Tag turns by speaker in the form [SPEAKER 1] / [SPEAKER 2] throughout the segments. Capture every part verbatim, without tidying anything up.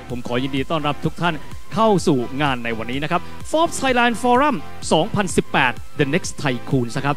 [SPEAKER 1] ผมขอยินดีต้อนรับทุกท่านเข้าสู่งานในวันนี้นะครับ Forbes Thailand Forum สองพันสิบแปด The Next Tycoons นะครับ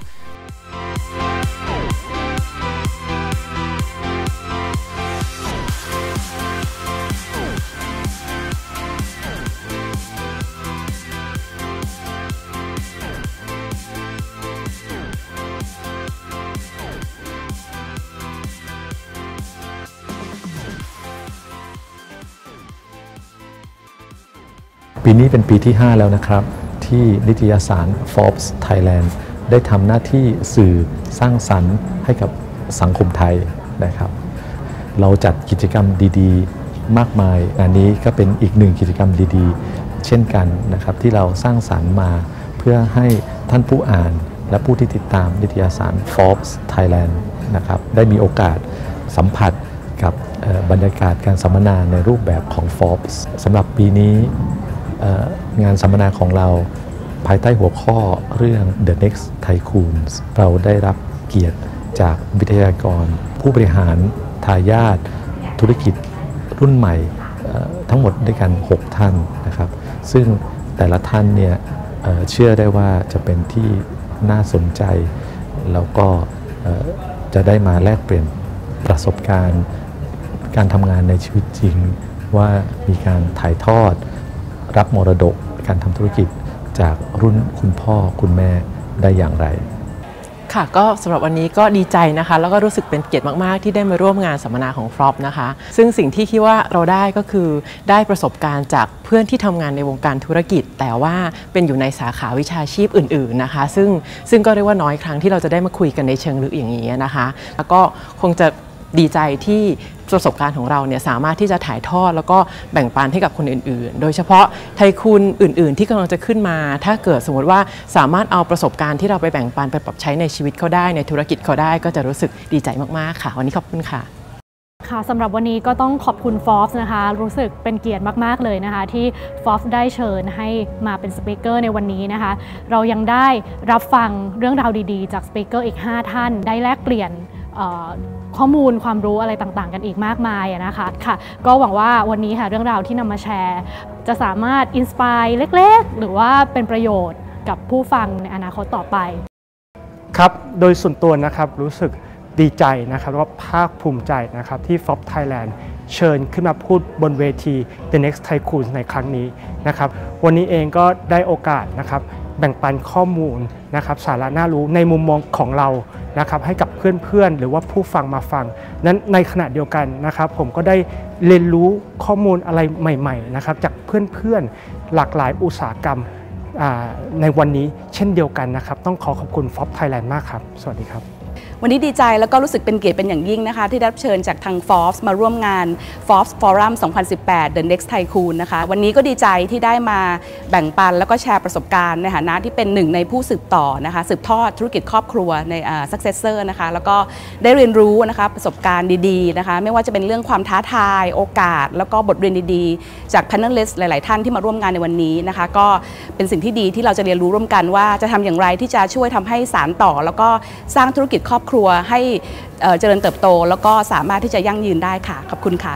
[SPEAKER 2] ปีนี้เป็นปีที่ห้าแล้วนะครับที่นิตยสาร Forbes Thailand ได้ทำหน้าที่สื่อสร้างสรรค์ให้กับสังคมไทยนะครับเราจัดกิจกรรมดีๆมากมายอันนี้ก็เป็นอีกหนึ่งกิจกรรมดีๆเช่นกันนะครับที่เราสร้างสรรค์มาเพื่อให้ท่านผู้อ่านและผู้ที่ติดตามนิตยสาร Forbes Thailand นะครับได้มีโอกาสสัมผัสกับบรรยากาศการสัมมนาในรูปแบบของ Forbes สำหรับปีนี้งานสัมมนาของเราภายใต้หัวข้อเรื่อง The Next Tycoons เราได้รับเกียรติจากวิทยากรผู้บริหารทายาทธุรกิจรุ่นใหม่ทั้งหมดด้วยกันหกท่านนะครับซึ่งแต่ละท่านเนี่ยเชื่อได้ว่าจะเป็นที่น่าสนใจแล้วก็จะได้มาแลกเปลี่ยนประสบการณ์การทำงานในชีวิตจริงว่ามีการถ่ายทอดรับมรดกการทำธุรกิจจากรุ่นคุณพ่อคุณแม่ได้อย่างไร
[SPEAKER 3] ค่ะก็สำหรับวันนี้ก็ดีใจนะคะแล้วก็รู้สึกเป็นเกียรติมากๆที่ได้มาร่วมงานสัมมนาของ Forbes นะคะซึ่งสิ่งที่คิดว่าเราได้ก็คือได้ประสบการณ์จากเพื่อนที่ทำงานในวงการธุรกิจแต่ว่าเป็นอยู่ในสาขาวิชาชีพอื่นๆนะคะซึ่งซึ่งก็เรียกว่าน้อยครั้งที่เราจะได้มาคุยกันในเชิงลึกอย่างนี้นะคะแล้วก็คงจะดีใจที่ประสบการณ์ของเราเนี่ยสามารถที่จะถ่ายทอดแล้วก็แบ่งปันให้กับคนอื่นๆโดยเฉพาะไทคูนอื่นๆที่กำลังจะขึ้นมาถ้าเกิดสมมติว่าสามารถเอาประสบการณ์ที่เราไปแบ่งปันไปปรับใช้ในชีวิตเขาได้ในธุรกิจเขาได้ก็จะรู้สึกดีใจมากๆค่ะวันนี้ขอบคุณค่ะ
[SPEAKER 4] ค่ะสำหรับวันนี้ก็ต้องขอบคุณ Forbes นะคะรู้สึกเป็นเกียรติมากๆเลยนะคะที่ Forbes ได้เชิญให้มาเป็นสปีกเกอร์ในวันนี้นะคะเรายังได้รับฟังเรื่องราวดีๆจากสปีกเกอร์อีกห้าท่านได้แลกเปลี่ยนข้อมูลความรู้อะไรต่างๆกันอีกมากมายนะคะค่ะก็หวังว่าวันนี้ค่ะเรื่องราวที่นำมาแชร์จะสามารถอินสไปร์เล็กๆหรือว่าเป็นประโยชน์กับผู้ฟังในอนาคตต่อไป
[SPEAKER 5] ครับโดยส่วนตัวนะครับรู้สึกดีใจนะครับแล้วก็ภาคภูมิใจนะครับที่ Forbes Thailand เชิญขึ้นมาพูดบนเวที The Next Tycoons ในครั้งนี้นะครับวันนี้เองก็ได้โอกาสนะครับแบ่งปันข้อมูลนะครับสาระน่ารู้ในมุมมองของเรานะครับให้กับเพื่อนๆหรือว่าผู้ฟังมาฟังนั้นในขณะเดียวกันนะครับผมก็ได้เรียนรู้ข้อมูลอะไรใหม่ๆนะครับจากเพื่อนๆหลากหลายอุตสาหกรรมในวันนี้เช่นเดียวกันนะครับต้องขอขอบคุณ Forbes Thailand มากครับสวัสดีครับ
[SPEAKER 6] วันนี้ดีใจแล้วก็รู้สึกเป็นเกียรติเป็นอย่างยิ่งนะคะที่ได้รับเชิญจากทาง Forbes มาร่วมงาน Forbes Forum สองพันสิบแปด The Next Tycoon นะคะวันนี้ก็ดีใจที่ได้มาแบ่งปันแล้วก็แชร์ประสบการณ์ในฐานะที่เป็นหนึ่งในผู้สืบต่อนะคะสืบทอดธุรกิจครอบครัวใน Successor นะคะแล้วก็ได้เรียนรู้นะคะประสบการณ์ดีๆนะคะไม่ว่าจะเป็นเรื่องความท้าทายโอกาสแล้วก็บทเรียนดีๆจาก Panelist หลายๆท่านที่มาร่วมงานในวันนี้นะคะก็เป็นสิ่งที่ดีที่เราจะเรียนรู้ร่วมกันว่าจะทำอย่างไรที่จะช่วยทำให้สานต่อแล้วก็สร้างธุรกิจครอบครัวให้เจริญเติบโตแล้วก็สามารถที่จะยั่งยืนได้ค่ะขอบคุณค่ะ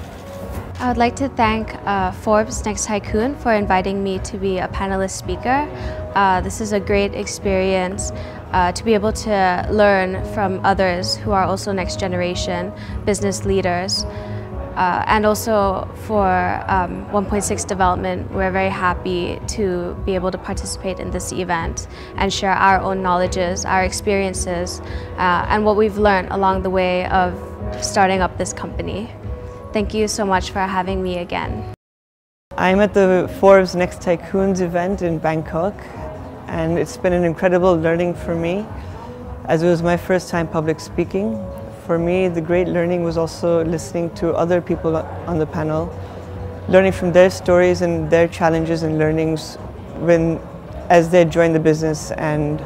[SPEAKER 7] I would like to thank uh, Forbes Next Tycoon for inviting me to be a panelist speaker. Uh, this is a great experience uh, to be able to learn from others who are also next generation business leaders. Uh, and also for um, one point six Development, we're very happy to be able to participate in this event and share our own knowledges, our experiences, uh, and what we've learned along the way of starting up this company. Thank you so much for having me again.
[SPEAKER 8] I'm at the Forbes Next Tycoons event in Bangkok, and it's been an incredible learning for me, as it was my first time public speaking. For me, the great learning was also listening to other people on the panel, learning from their stories and their challenges and learnings when, as they joined the business, and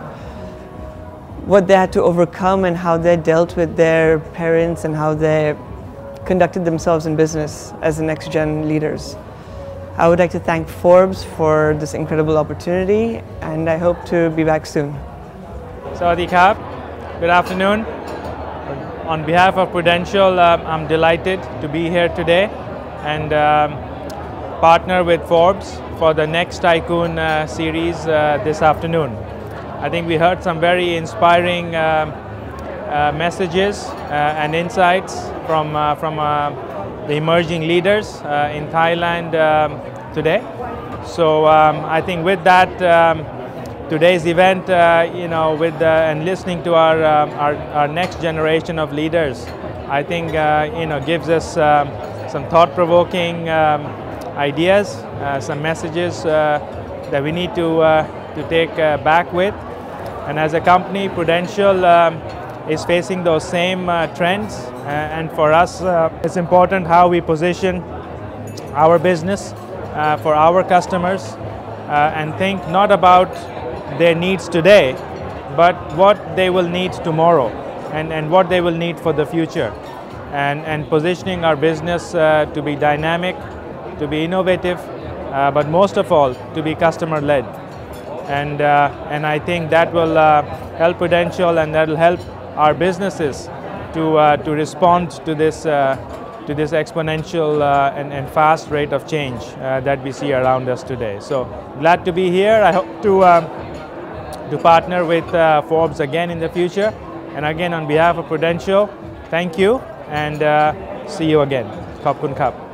[SPEAKER 8] what they had to overcome and how they dealt with their parents and how they conducted themselves in business as the next gen leaders. I would like to thank Forbes for this incredible opportunity, and I hope to be back soon.
[SPEAKER 9] Sawadee krab. Good afternoon. On behalf of Prudential, um, I'm delighted to be here today, and um, partner with Forbes for the Next Tycoon uh, series uh, this afternoon. I think we heard some very inspiring um, uh, messages uh, and insights from, uh, from uh, the emerging leaders uh, in Thailand um, today. So um, I think with that, um, today's event, uh, you know, with uh, and listening to our, um, our, our next generation of leaders, I think uh, you know gives us um, some thought-provoking um, ideas, uh, some messages uh, that we need to uh, to take uh, back with. And as a company, Prudential um, is facing those same uh, trends, uh, and for us, uh, it's important how we position our business uh, for our customers uh, and think not about their needs today, but what they will need tomorrow and, and what they will need for the future. And, and positioning our business uh, to be dynamic, to be innovative, uh, but most of all, to be customer-led. And, uh, and I think that will uh, help Prudential, and that will help our businesses to, uh, to respond to this, uh, to this exponential uh, and, and fast rate of change uh, that we see around us today. So glad to be here. I hope to, um, to partner with uh, Forbes again in the future. And again, on behalf of Prudential, thank you, and uh, see you again. Khop kun khap.